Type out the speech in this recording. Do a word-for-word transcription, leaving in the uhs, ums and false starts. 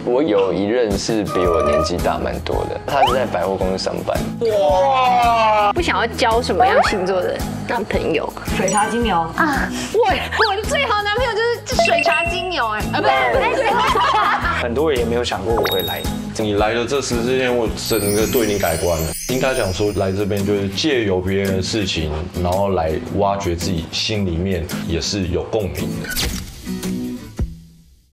我有一任是比我年纪大蛮多的，他是在百货公司上班。 哇！不想要交什么样星座的男朋友？ 水茶金牛啊！我我的最好男朋友就是水茶金牛哎，啊不对不对， 很多人也没有想过我会来。 你来了这十四天，我整个对你改观了。应该讲说，来这边就是借由别人的事情，然后来挖掘自己心里面也是有共鸣的。